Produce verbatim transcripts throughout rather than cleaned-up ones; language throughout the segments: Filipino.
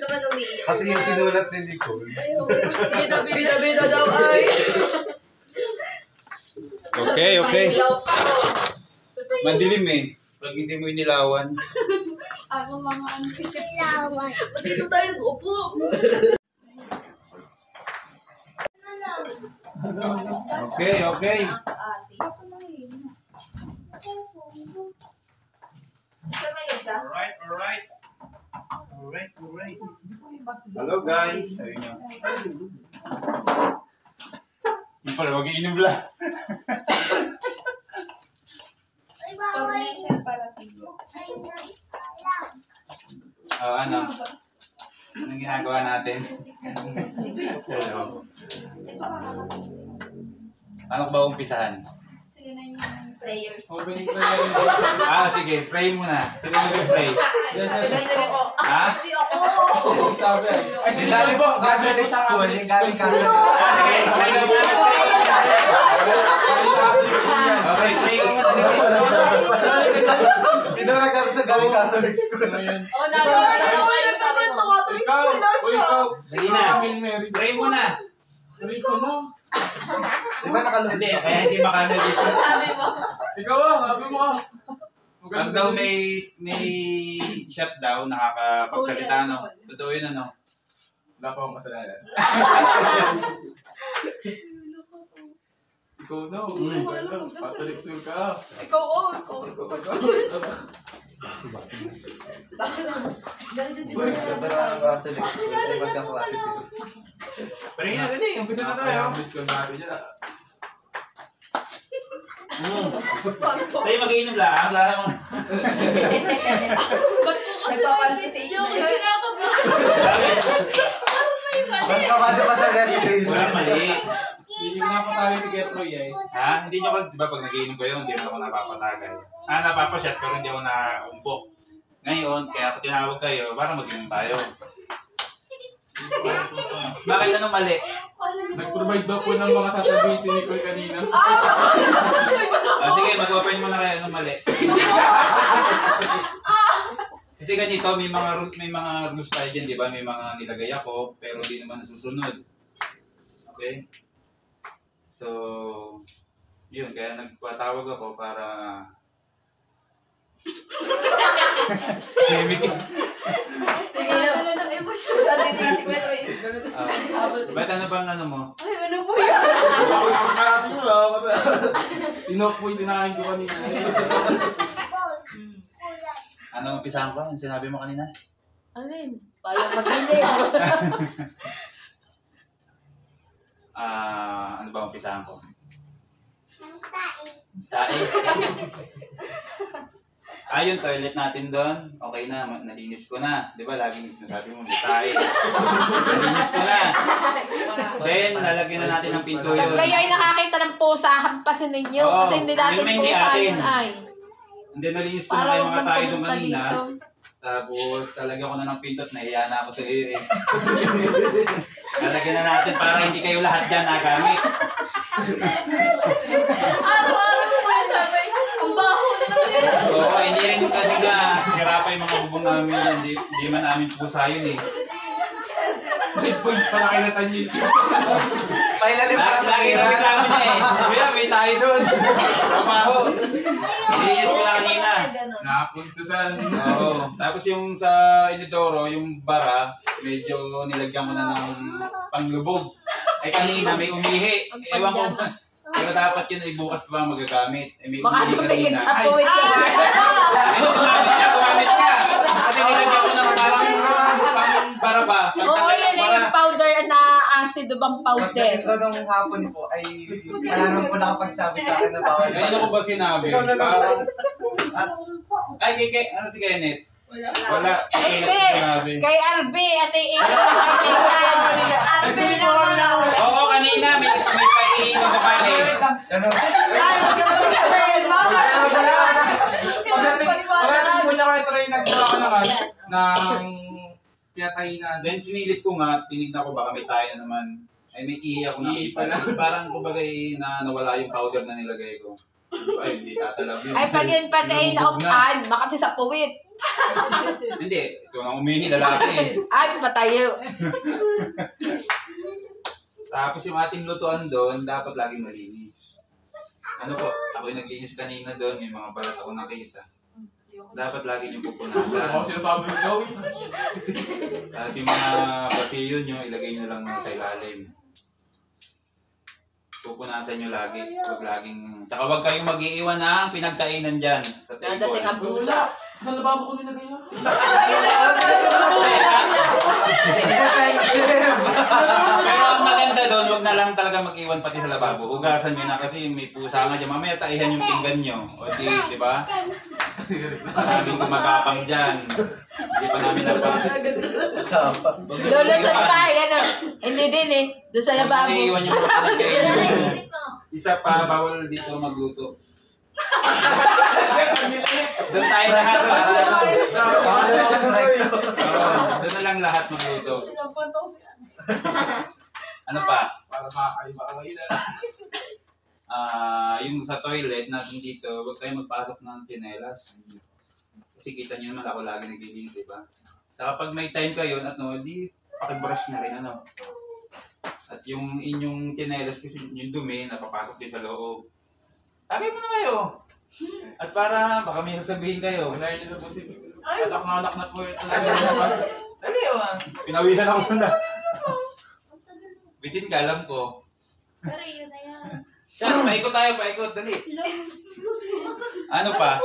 naman umiiyak. Kasi yung sinulat ni Nicole. Bida-bida daw ay. Okay, okay. Madilim eh. Pag hindi mo inilawan. Ako mga ano. Inilawan. Dito tayo nag-upo. Okay, okay. Alright, alright. Alright, alright. Hello guys. Sabi nyo. Hindi pala mag-iinom lang. Oh, ano? Anong ginagawa natin? Hello. Ano ba umpisahan? Prayers. Ah, sige. Pray muna. Sino mag-pray? Ha? Hindi ako. Sabi. Ay, sinabi po. Catholic school. Yung galing Catholic. Ah, sige. Pray ka muna. Okay, pray ka muna. Pinarag kami sa galing Catholic school na yun. Oh, nalala sa akin ito. Ikaw, o ikaw. Sige na. Pray muna. Pray ko mo. Di ba nakalunod? Hindi, kaya hindi makanagis. Sabi mo. Ikaw ah, sabi mo ah. Pag daw may may shot daw, nakakapagsalita, no? Totoo yun, ano? Wala pa akong kasalanan. Ikaw na, Catholic school ka. Ikaw oh. Ikaw. Uy, ganda na ng Catholic school. Ay, magkaklase sila. Pray na dali, umpisa na tayo. Miss ko natin yun ah. Tayo mag-iinom lang, wala namang... Nagpapalpitation na yun. Mas kapado pa sa recitation. Wala mali. Hindi ko napatali si Getroy eh. Ha? Hindi nyo, di ba pag nag-iinom kayo, hindi mo ako napapatagay. Ah, napapashot, pero hindi ako naumpok. Ngayon, kaya ako tinawag kayo, para mag-inom tayo. Bakit anong mali? Nag-provide daw po ng mga sasabihin si Nicole kanina. Ah, sige, mag-open mo na kayo anong mali. Kasi ganito, may mga may mga rules tayo dyan, di ba? May mga nilagay ako, pero hindi naman nasusunod. Okay? So, yun, kaya nagpatawag ako para... Tingnan ng emosyon. Saan tinisip ko ito yun? Ba't ano bang ano mo? Ay, ano po yun? Nakakarating mo lang. Tinok po yung sinakain ko kanina. Ano umpisahan ko? Yung sinabi mo kanina? Alin? Payang mag-inim. Ah, ano ba umpisahan ko? Tae. Ah, yung toilet natin doon, okay na, nalinis ko na. Di ba, laging nasabi mo, tae. Nalinis ko na. Then, lalagyan na natin ng pinto yun. Kayo ay nakakita ng pusa, hampasin ninyo. Oo, kasi hindi natin yung hindi pusa atin. yun ay. Hindi, nalinis ko na Para yung huwag mga nang tayo doon pumunta kanina. dito. Tapos, talagyan ko na ng pinto at nahiya na ako sa iyo eh. Lalagyan na natin para hindi kayo lahat dyan nagamit. Araw-araw mo ba sabi? Ang baho na naman yun. Oo, hindi rin kasi nga, sira pa yung mga bubong namin yan. Di, di man namin pusa yun eh. May points para kayo na tanyin. Pailalim pa lang lagi na reklamo niya eh. Kuya, may tayo doon. Pamaho. Iyos ko na kanina. Nakapuntusan. Oo. Tapos yung sa inidoro, yung bara, medyo nilagyan ko na ng panglubog. Eh kanina may umihi. Ewan ko ba. Pero dapat yun ay bukas pa magagamit. Eh, may Baka umihi tumigit kanina. sa puwit ka. Ay, gumamit ka, gumamit ka. Kasi nilagyan ko ng parang pang para ba? Oo, yan ay yung powder na acid bang powder. Ito nung hapon po ay wala naman po nakapagsabi sa akin na bawal. Ngayon ako ba sinabi? Parang... Ay, kay, kay, ano si Kenneth? Wala. Wala. Hindi. Sinabi. Kay Arby, ate Ina, kaibigan. Arbe naman ako. Oo, kanina may may paiinom ka pa eh. Ano? Pagdating po niya kayo try nagbawa ka naman ng pinatahin na. Then sinilit ko nga, tinignan ko baka may tayo naman. Ay may ihi ako Ihi nakita. pala. Parang kumbaga eh, na nawala yung powder na nilagay ko. Ay, hindi tatalab yun. Ay, pag yun pati ay Lumubog na. naupad, makati sa puwit. Hindi, ito nang umihi, lalaki eh. Ay, patayo. Tapos yung ating lutuan doon, dapat laging malinis. Ano po, ako yung naglinis kanina doon, may mga balat ako nakita. Dapat lagi nyo Ako pupunasan. sinasabi ko gawin. Tapos yung mga basiyo nyo, ilagay nyo lang sa ilalim. Pupunasan nyo lagi. Huwag laging... Tsaka huwag kayong mag-iiwan ng pinagkainan dyan sa table. Nadating ang busa. Sa lababo ko nilagay yan. Pero ang maganda doon, huwag na lang talaga mag-iwan pati sa lababo. Hugasan nyo na kasi may pusa nga dyan. Mamaya taihan yung pinggan nyo. O di, di ba? Maraming gumagapang dyan. Hindi pa namin nagpapit. Lulusot pa, yan o. Hindi din eh. Doon sa lababo. Huwag naiiwan yung mga pinagkainan. Isa pa, bawal dito magluto. Doon tayo lahat. Doon na lang lahat magluto. Ano pa? Para makakaiba ang ilan. Ah, yung sa toilet natin dito, huwag kayo magpasok ng tsinelas. Kasi kita nyo naman ako lagi naglilinis, di ba? Saka pag may time kayo, at no, di pakibrush na rin, ano. At yung inyong tsinelas kasi yung dumi, napapasok din sa loob. Tagay mo na kayo! At para, baka may sasabihin kayo. Wala yun na po si... Anak na anak na po ito lang. Dali oh, pinawisan ako na. Bitin ka, alam ko. Pero yun na yan. Siya, paikot tayo, paikot, dali. Ano pa?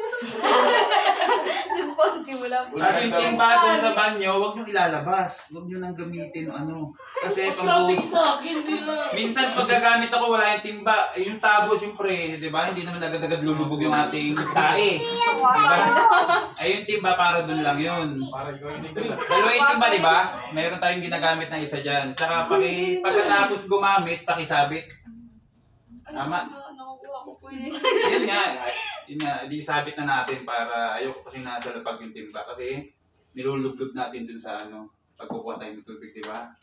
Doon po, simula po. Kasi yung timba doon sa banyo, huwag nyo ilalabas. Huwag nyo nang gamitin o ano. Kasi pang-buhos. Minsan pag gagamit ako, wala yung timba. Eh, yung tabo, siyempre, di ba? Hindi naman agad-agad lulubog yung ating tae. Di ba? Ay, yung timba para doon lang yun. Para ikaw yung nagdala. Dalawa yung timba, di ba? Mayroon tayong ginagamit na isa dyan. Tsaka paki, pagkatapos gumamit, pakisabit. Tama. Nakukuha ko po yun. Yun nga, yun nga, di sabit na natin para ayoko kasi nasa lapag yung timba kasi nilulublog natin dun sa ano, pagkukuha tayo ng tubig, di ba?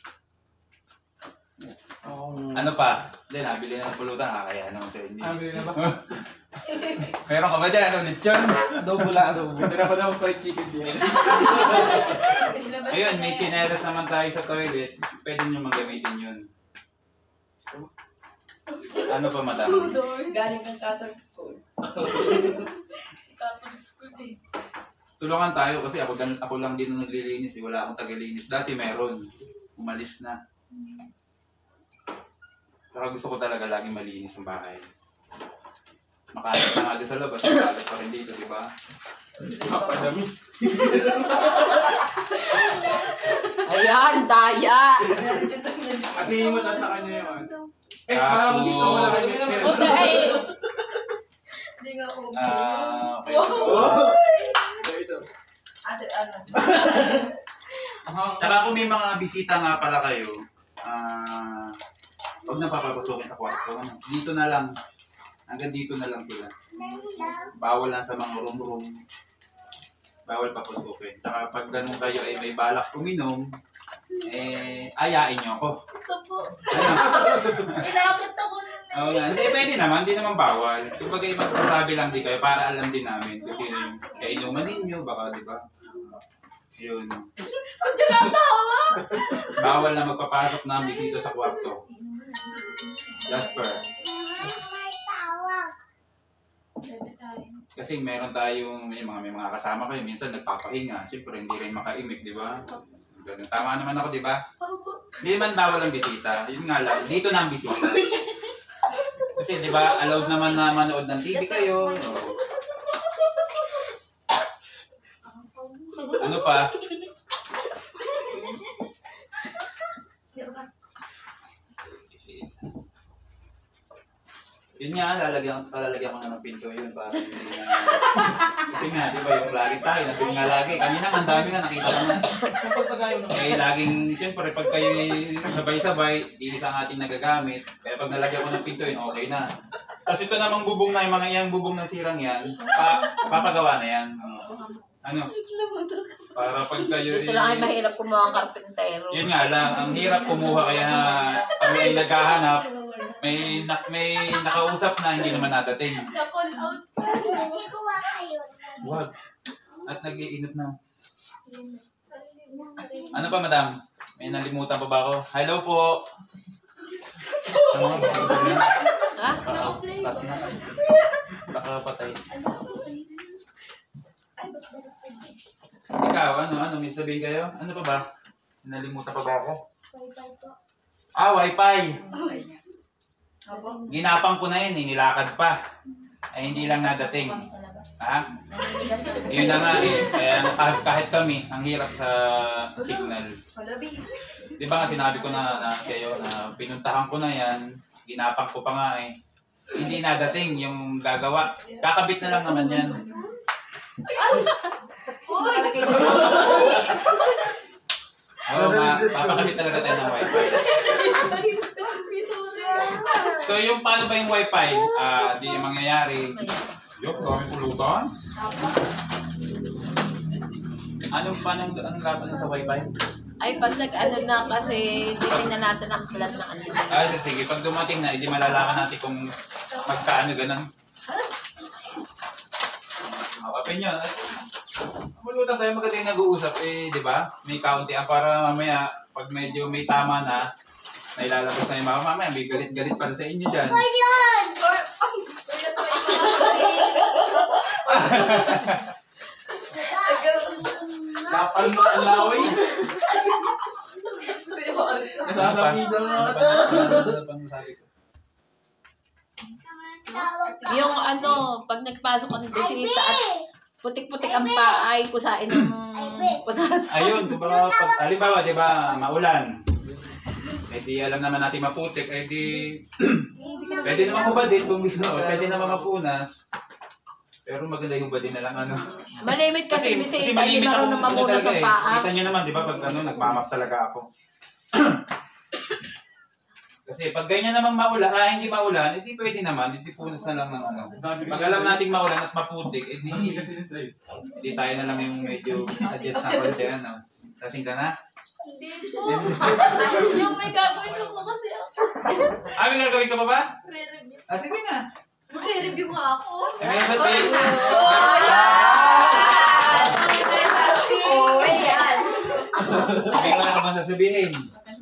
Um, Ano pa? Hindi, nabili na ng pulutan, kaya naman sa hindi. Nabili na ba? Meron ka ba dyan? Ano, lechon? Adobo lang, adobo. Hindi na pa daw fried chicken dyan. Ayun, may chinelas naman tayo sa toilet, pwede nyo magamitin yun. Ano pa, madam? Galing kang Catholic school. Si Catholic school eh. Tulungan tayo kasi ako, dan- ako lang din ang naglilinis, eh. Wala akong tagalinis. Dati meron, umalis na. Saka gusto ko talaga laging malinis ang bahay. Makalat na nga doon sa labas, makalat pa rin dito, di ba? Papadami. Ayan, daya. Patingin mo na sa kanya yun. Eh, parang dito wala kayo. Huwag na ay. Hindi nga ako. Ah, okay. Ate, ano? Saka kung may mga bisita nga pala kayo, ah, huwag na papapusukin sa kwarto. Ano? Dito na lang. Hanggang dito na lang sila. Bawal lang sa mga room-room. Bawal papusukin. Saka pag ganun kayo ay may balak uminom, eh, ayain nyo ako. Ito po. Ano? Inakit ako nun eh. Oo nga. Hindi, pwede naman. Hindi naman bawal. Kumbaga, magsasabi lang din kayo para alam din namin. Kasi yung kainuman ninyo, baka, di ba? Yun. Ang tinatawa! Bawal na magpapasok ng bisita sa kwarto. Jasper. Bebe tayo. Kasi meron tayong, may mga, may mga kasama kayo, minsan nagpapahinga. Siyempre, hindi rin makaimik, di ba? Ganun. Tama naman ako, di ba? Hindi naman bawal ang bisita. Yun nga lang, dito na ang bisita. Kasi, di ba, allowed naman na manood ng T V kayo. O, ano pa? Yun nga, lalagyan, lalagyan ko na ng pinto yun para hindi na... Kasi nga, di ba, yung lagi tayo, nandun nga lagi. Kanina, ang dami nga, nakita ko na. Eh, laging, siyempre, pag kayo sabay-sabay, di isa ang ating nagagamit. Kaya pag nalagyan ko ng pinto yun, okay na. Kasi ito namang bubong na, yung mga iyang bubong ng sirang yan, pa, papagawa na yan. Ano? Para pag kayo... Dito lang ay mahirap kumuha ang karpentero. Yun nga lang, ang hirap kumuha kaya kami ay naghahanap. may, na, may nakausap na hindi naman nadating. Na-call out. Wag. At nag-iinot na. Ano pa, madam? May nalimutan pa ba ako? Hello po! Ano ba? Ha? Nakapatay. Ikaw, ano, ano, may sabihin kayo? Ano pa ba? Nalimutan pa ba ako? Ah, wifi! Ginapang ko na yun, eh, nilakad pa. Ay, hindi lang nadating. Ha? Yun na nga eh. Kaya kahit, kahit kami, ang hirap sa signal. Di ba nga sinabi ko na, na kayo na pinuntahan ko na yan, ginapang ko pa nga eh. Hindi nadating yung gagawa. Kakabit na lang naman yan. Oo, ma, papakabit talaga tayo ng wifi. So yung paano ba yung wifi? Ah, di yung mangyayari. Yok, kami pulutan. Anong paano anong laban sa wifi? Ay, pag nag-ano na kasi titingnan natin ang plan ng ano. Ah, sige, pag dumating na, hindi malalaman natin kung magkaano ganun. Kapapin nyo. Pulutan tayo magandang nag-uusap eh, di ba? May kaunti ah, para mamaya, pag medyo may tama na, na ilalabas na yung mga mamaya, may galit-galit para sa inyo dyan. Kapal mo ang laway. Nasasabitan nga ito. Yung ano, pag nagpasok ang bisita at putik-putik ang paay, kusain ng punas. Ayun, kumbaga, pag, halimbawa, di ba, maulan. Eh di alam naman natin maputik, eh di, pwede naman hubadin kung gusto, pwede naman mapunas. Pero maganda yung hubadin na lang, ano. Malimit kasi bisita, hindi malimit ako, marunong ano mamunas talaga ng eh. paa. Kita nyo naman, di ba, pag ano, nagmamap talaga ako. Kasi pag ganyan namang maulan, ah, hindi maulan, hindi pwede naman, hindi punas na lang ng ano. Pag alam nating maulan at maputik, eh di, hindi tayo na lang yung medyo adjust na konti, ano. Lasing ka na? Hindi po. Yung may gagawin ko po kasi ako. Ah, may gagawin ka pa ba? Re-review. Ah, sige na. Magre-review nga ako. Eh, may sabihin. Hindi wala ka bang sasabihin?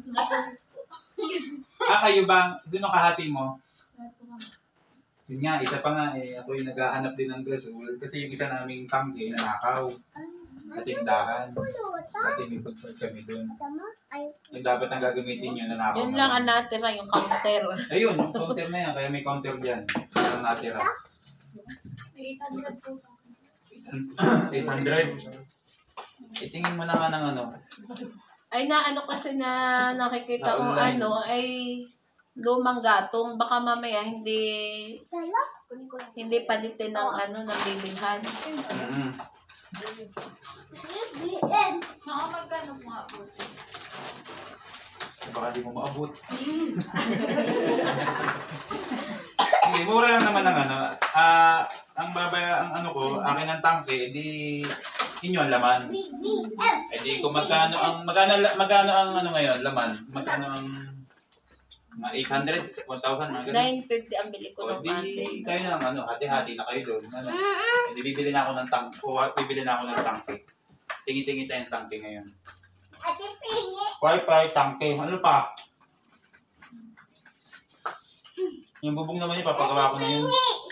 Ah, kayo bang, doon ang kahati mo? Yun nga, isa pa nga eh, ako yung naghahanap din ng gasol kasi yung isa naming tangke nanakaw. Sa tindahan. Kasi may pagpag kami doon. Yung dapat ang gagamitin nyo, nanakaw. Yun lang ang natira, yung counter. Ayun, yung counter na yan, kaya may counter dyan. Yan ang natira. eight hundred po sa akin. eight hundred. Itingin mo na nga ng ano. Ay na ano kasi na nakikita ko Online. ano ay lumang gatong. Baka mamaya hindi hindi palitin ng ano ng bibilhan. Mm-hmm. Mga magkano po nga po? Baka di mo maabot. Hindi, mura lang naman ang ano. Ah, ang babaya, ang ano ko, akin ang tangke, di inyo ang laman. Eh di kung magkano ang, magkano, magkano ang ano ngayon, laman? Magkano ang mga eight hundred, one thousand, mga ganun. nine fifty ang bili ko O ng di, ate. kayo na lang, ano, hati-hati na kayo doon. Ano? Hindi, bibili na ako ng tangke. O, bibili na ako ng tangke. Tingi-tingi tayo ng tangke ngayon. Wi-Fi, tangke. Ano pa? Yung bubong naman yun, papagawa ko na yun.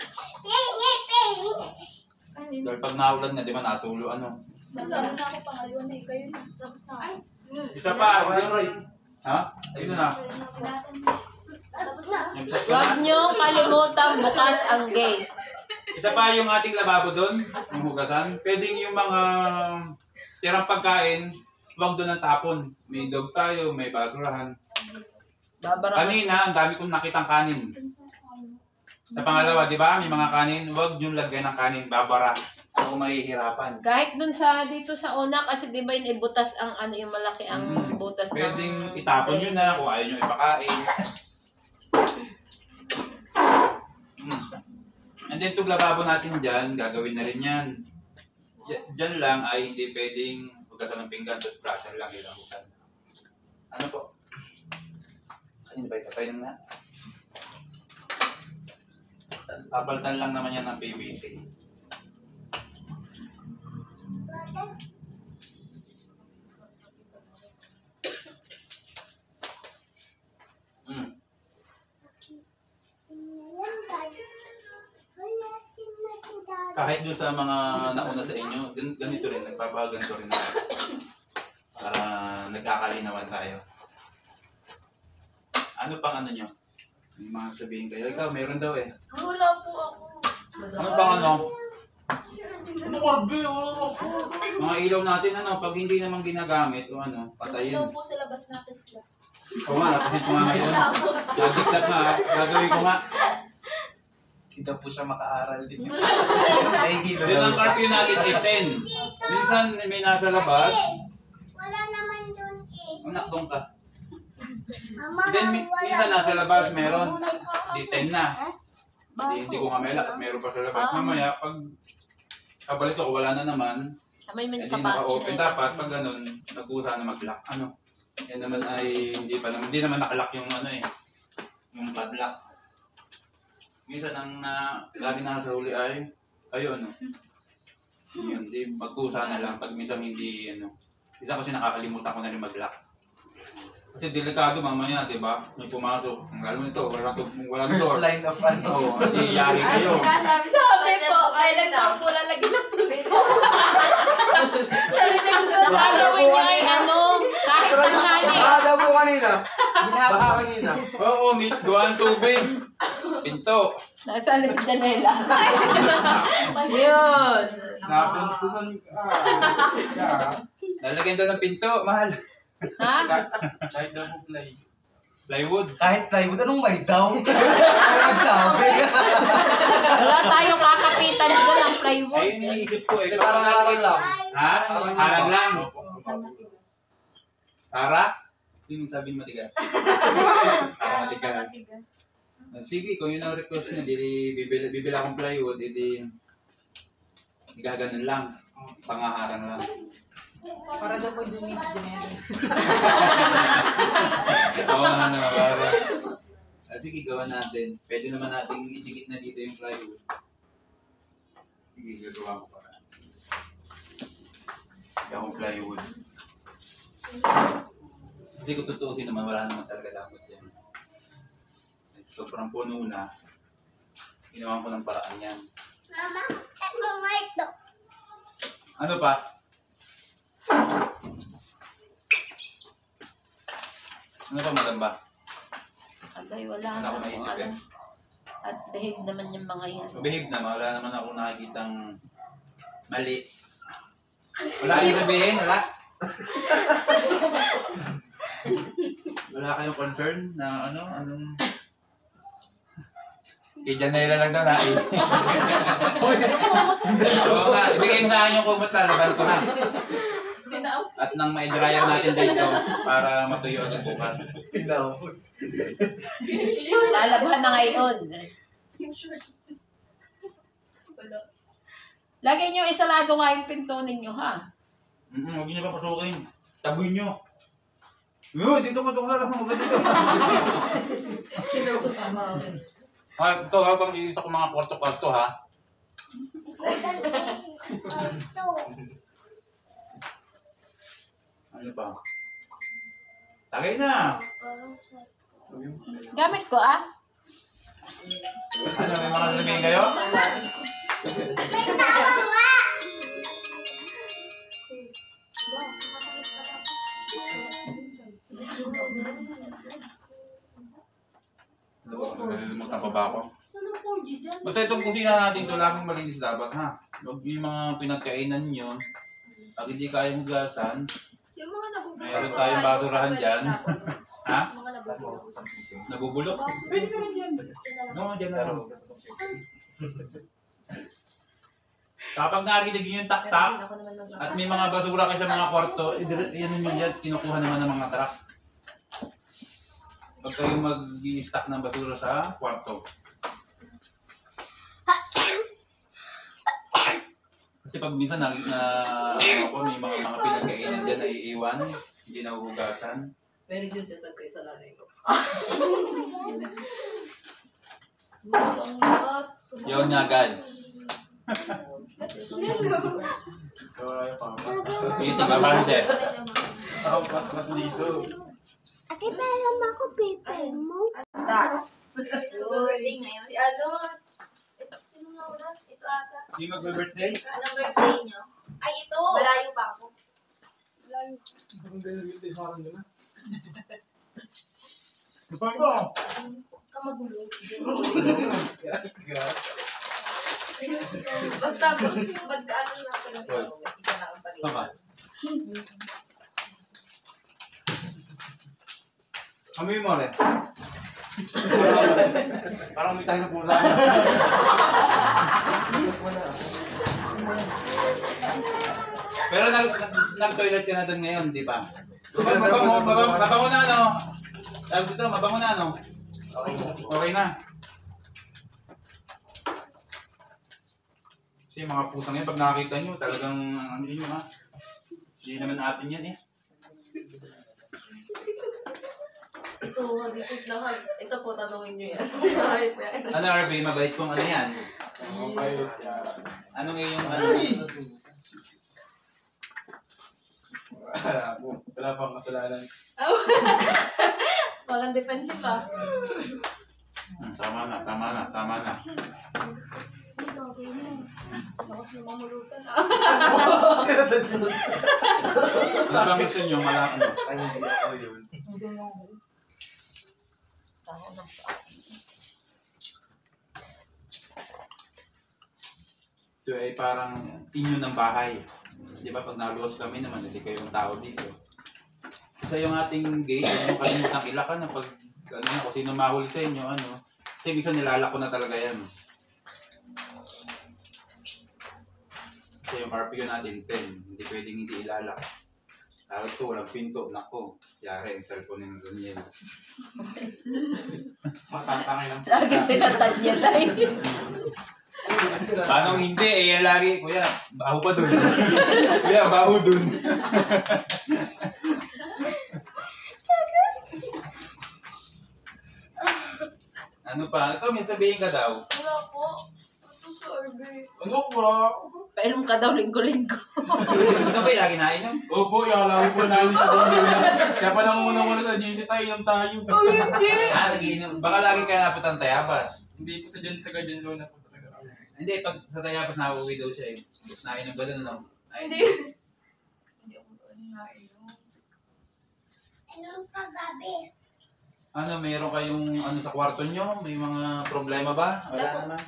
Dahil pag naulan na, di ba natulo, ano? Nagkaroon na ako pangalawa eh. Kayo na. Tapos na ako. Isa pa, ha? Ayun na. Sinatan. Tapos na. Yung isa pa. Huwag niyong kalimutan bukas ang gate. Isa pa yung ating lababo doon, yung hugasan. Pwedeng yung mga tirang pagkain, huwag doon ang tapon. May dog tayo, may basurahan. Babara Kanina, ang dami kong nakitang kanin. Sa pangalawa, di ba? May mga kanin, huwag yung lagyan ng kanin, babara. Ako mahihirapan. kahit dun sa dito sa una kasi di ba yun ibutas ang ano yung malaki ang Mm. butas ng Pwedeng itapon nyo na kung ayaw nyo ipakain. Mm. And then itong lababo natin dyan, gagawin na rin yan. Y- Dyan lang ay hindi pwedeng hugasan ng pinggan, tapos brusher lang ilahusan. Ano po? Ano ba ito? Pwede na? Papalitan lang naman yan ng P V C. Mm. Kahit doon sa mga nauna sa inyo, gan- ganito rin, nagpapaganto rin tayo. Para nagkakalinawan tayo. Ano pang ano nyo? May mga sabihin kayo. Ikaw, meron daw eh. Wala po ako. Ano pang ano? Ano Corby? Wala ako. Mga ilaw natin, ano, pag hindi naman ginagamit, o ano, patayin. Ito po sa labas natin sila. Oo nga, napasit ko nga ngayon. Nagdiktat nga, gagawin ko nga. Kita po siya makaaral din. Ay, hilo Yun daw ang siya. curfew natin ay ten. Minsan may nasa labas, Wala naman doon eh. anak doon ka. Mama, Then mi- wala minsan nasa doon labas, eh. meron. Di ten na. Baho. Di, hindi ko nga may lakad, meron pa sa labas. Ah. Mamaya, pag kabalik ako, wala na naman. May Hindi min sa patch. naka-open. Dapat pag ganun, nag-usa na mag-lock. Ano? Yan naman ay hindi pa naman, hindi naman naka-lock yung ano eh. Yung padlock. Minsan ang uh, lagi nasa huli ay, ayun ano. Yun, di mag-usa na lang pag minsan hindi ano. Isa kasi nakakalimutan ko na rin mag-lock. Kasi delikado mamaya, di ba? May pumasok. Ang lalo nito, wala to, wala First door. line of ano. Oo, hindi yari kayo. Sabi po, kailan pa po lalagyan ng prito. Saka gawin niyo ay ano, kahit tanghali. Baka daw po kanina. Baka kanina. Oo, meet, gawa ng tubig. Pinto. Nasaan na si Janela? Yun. Napintusan ka. Yeah. Lalagyan daw ng pinto, mahal. Ha? Kahit daw po play. Plywood. Kahit plywood, anong may down? Ano nagsabi? Wala tayong kakapitan doon ng plywood. Ayun yung iniisip ko eh. Parang harang lang. Ha? Harang lang. Matigas. Para? Yung sabihin matigas. Para matigas. Sige, kung yun ang request niya, di bibila, bibila akong plywood, edi gaganon lang. Pangaharang lang. Para daw po dumis din. Oo nga naman, para. Ah, sige, gawa natin. Pwede naman natin idikit na dito yung plywood. Sige, gagawa ko para. Yung plywood. Hindi ko tutuusin naman, wala naman talaga dapat yan. Sobrang puno na. Ginawa ko ng paraan yan. Mama, eto nga ito. Ano pa? Ano pa maganda? Agay, wala Wala ko na naisip kung eh. ano. At behave naman yung mga yan. Behave naman, wala naman ako nakikitang mali. Wala kayong sabihin, wala? Wala kayong concern na ano, anong... Kay Janela lang daw na eh. Oo nga, ibigay mo sa akin yung kumot na, laban ko na. At nang ma-dryer natin dito para matuyo agad bukas. Pinahos. Lalaban na ngayon. Yung short. Wala. Lagay nyo isalado nga yung pinto ninyo, ha? Mm-mm, huwag niyo pa pasukin. Taboy niyo. Yo, dito ko dito lang mo dito. Ah, ito habang iisa ko mga kwarto-kwarto ha. Ito. Ano pa? Tagay na. Gamit ko, ah. Ano, may mga sabihin kayo? Tama nga. Ano ba? Nalilimutan pa ba ako? Saan ang four G dyan? Basta itong kusina natin ito, laging malinis dapat ha. Huwag yung mga pinagkainan nyo. Pag hindi kaya hugasan, Yung mga nabubulok. mayroon tayong basurahan dyan. Ha? Mga nabubulok. Nabubulok? Pwede ka rin dyan. No, dyan na lang. Kapag narinig nyo yung tak-tak, at may mga basura kayo sa mga kwarto, yan nyo dyan, kinukuha naman ng mga truck. Huwag kayong mag-i-stack ng basura sa kwarto. Kasi pag minsan na, na ano ko, may mga mga pinagkainan dyan na iiwan, hindi na huhugasan. Very good siya sa kay sa nanay ko. Ang lakas. Yun nga guys. Wala yung pampas. Yung tiga panse. Ang pas-pas dito. Ate, meron ako paper mo. Birthday ngayon. Si ano? Ito, sino na wala? Ito ata. Yung mag-birthday? Anong birthday nyo? Ay, ito! Malayo pa ako. Malayo. Ang dahil yung sarang doon na. Kapag ko. Ka magulo. Basta, mag-ano na ako ng isa na ang pag Saan ka? Amoy mo rin. Parang may tayo na pula. Pero nag, nag, nag-toilet ka na doon ngayon, di ba? Mabango, mabango, mabango na ano? Sabi dito, mabango na ano? Okay na. Kasi yung mga pusang yan, pag nakakita nyo, talagang ano yun ha? Hindi naman atin yan eh. Ito, dito lahat. Ito po, tanongin nyo yan. Ano R B, mabait kong ano yan? Okay. Anong iyong ano? Wala po. Wala pang kasalanan. Walang defensive ah. Hmm, tama na, tama na, tama na. Bakas mo mamulutan ah. Ano bang gusto nyo? Mala, ano? Ay, hindi ako yun. Ito ay parang inyo ng bahay. Di ba pag naluwas kami naman, hindi kayong tao dito. Kasi yung ating gate, huwag mo kalimutang ilakan na pag ano, kung sino mahuli sa inyo, ano. Kasi minsan nilalak ko na talaga yan. Kasi yung R P U natin, ten. Hindi pwedeng hindi ilalak. Lalo ito, walang pinto. Nako, yari, yung cellphone ni Daniel. Matatangay lang. Lagi sinatan niya tayo. Paano hindi? Eh, yan lagi. Kuya, baho pa dun. Kuya, baho dun. Ano pa? Ikaw, may sabihin ka daw. Wala po. Ito sa R B. Ano ba? Painom ka daw linggo-linggo. Ikaw ba yung lagi nainom? Opo, yakalawi po namin sa dulo na. Kaya pa nang muna-muna sa J C tayo, inom tayo. Oh, hindi. Ah, nagiinom. Baka lagi ka napunta ng Tayabas. Hindi po sa dyan, taga dyan low na po talaga. Hindi, pag sa Tayabas nauwi daw siya eh. Nainom ka dun, ano? Ay, Hindi. Hindi ako nainom. Anong kagabi? Ano, mayroon kayong ano sa kwarto nyo? May mga problema ba? Wala Wala po. naman.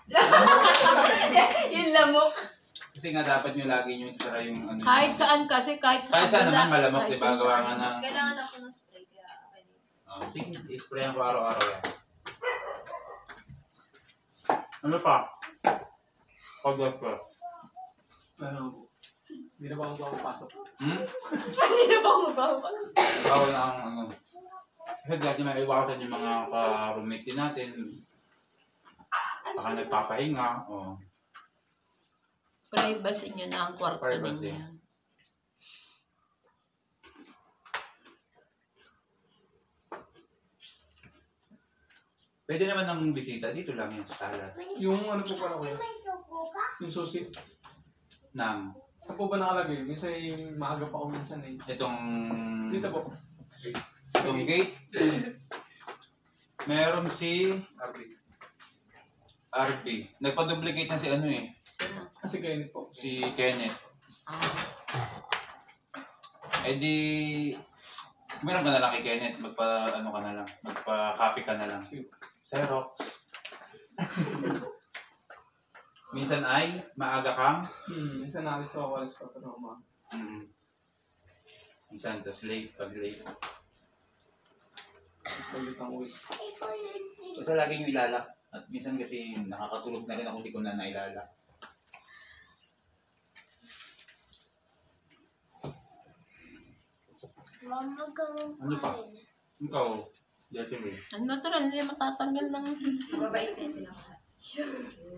Yung lamok. Kasi nga dapat nyo lagi nyo isara yung ano. Kahit saan kasi, kahit sa Kahit saan kabila, naman malamok, kahit di ba? saan. Gawa nga ng... Kailangan ako ng spray kaya okay. Oh, sige, isprayan ko araw-araw yan. Ano pa? Pag-gas pa. Ano? Hindi na ba ako papasok? Hmm? Hindi na ba ako mapapasok? Bawal na ang ano. Kasi dati may iwasan yung mga ka-roommate din natin. Baka nagpapahinga. Oh. Privacy nyo na ang kwarto Privacy. ninyo. Pwede naman ng bisita. Dito lang yung sa sala. Yung ano po pala kuya? May suko ka? Yung susi. Nang Saan po ba nakalagay? Minsan yung maaga pa ako minsan eh. itong... Dito po. Itong gate. Meron si R B. R B. Nagpa-duplicate na si ano eh. Kasi kayo po. Si Kenneth. Ah. Eh di... Meron ka na lang kay Kenneth. Magpa... Ano ka na lang. Magpa-copy ka na lang. Xerox. Minsan ay maaga kang. Hmm, minsan nalis ako alas kwatro na umaga. Mm. Minsan, tas late. Pag late. Paglit ang uwi. Ito yun. Basta lagi nyo ilalak. At minsan kasi nakakatulog na rin ako hindi ko na nailala. Mama gawin Ano pa? Ikaw, Jessie. Ang natural, hindi matatanggal ng... Mabait din sila. Sure.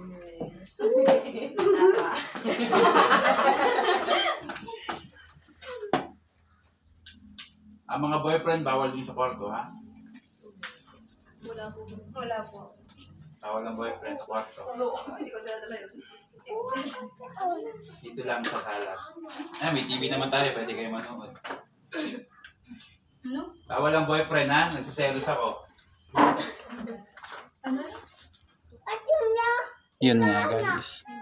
Ang mga boyfriend, bawal din sa kwarto, ha? Wala po. Wala po. Bawal ang boyfriend sa kwarto. Oo, hindi ko dala yun. Dito lang sa sala. Ah, may T V naman tayo, pwede kayo manood. Ano? Bawal ang boyfriend ha, nagsiselos ako. Ano? At yun na. Yun nga guys.